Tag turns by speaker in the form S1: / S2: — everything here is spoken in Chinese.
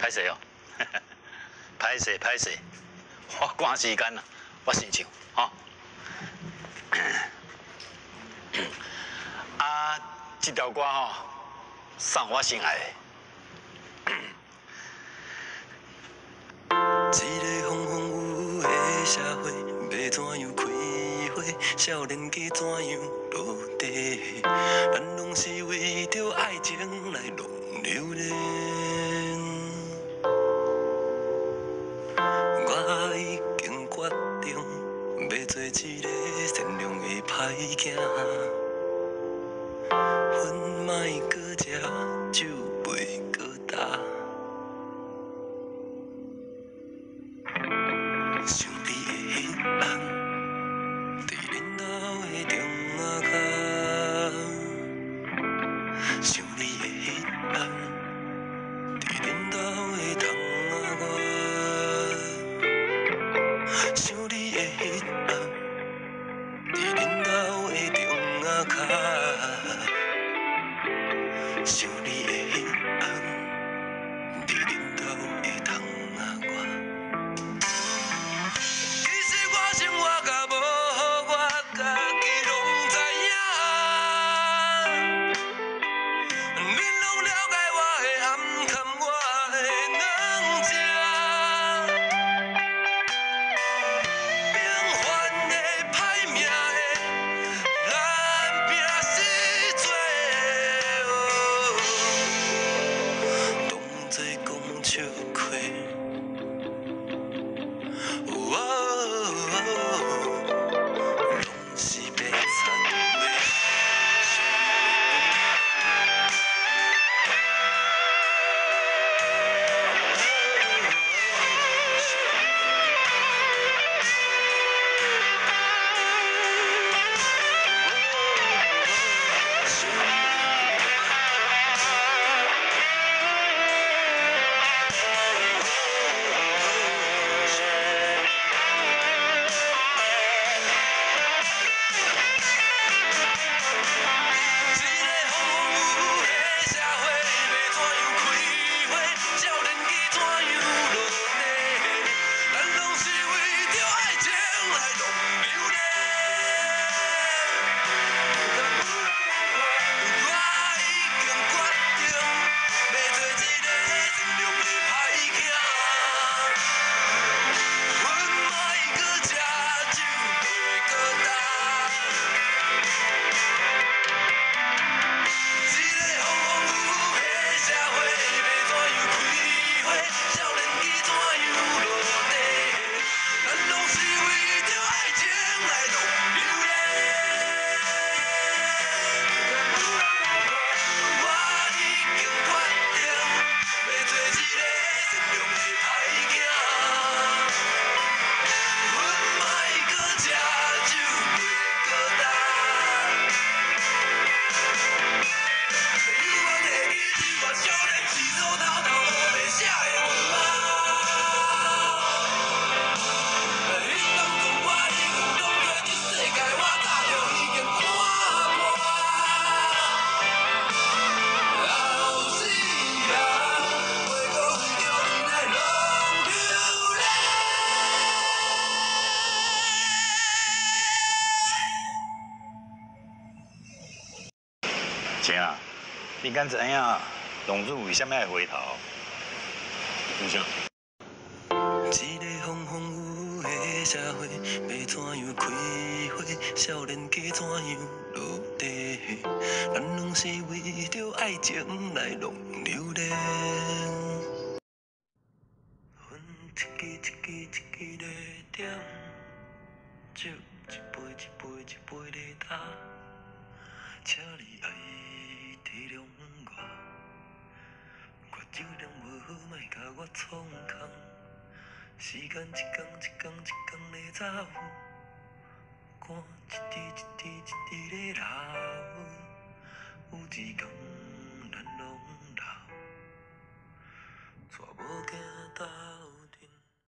S1: 歹势哦，歹势，我赶时间啦，我先唱吼。啊，这条歌吼，送我心爱的。
S2: 一个风风雨雨的社会，要怎样开花？少年家怎样落地？咱拢是为着爱情来弄流连。我已经决定，要做一个善良的歹囝。粉莫搁食，酒袂搁干。想你的彼暗，伫恁兜的中仔脚。想你的彼暗，伫恁兜的窗仔外。想你的彼暗，伫恁兜的中仔脚。想你的彼暗，伫恁兜的窗仔外。其实我生活甲无好，我家己拢知影。恁拢了解我的暗坎，我的软情。平凡的、歹命的，咱拼死做。当作讲笑亏。拢是白惨话。
S1: 姐啊，你敢知影龙珠为什么爱回头？有啥？
S2: 一个风风雨雨的社会，要怎样开花？少年家怎样落地？咱拢是为着爱情来弄流连。分一支一支一支在点，酒一杯一杯一杯在干。请你爱体谅我，我酒量无好，莫甲我创空。时间一天一天一天在走，汗一滴一滴一滴在流。有一天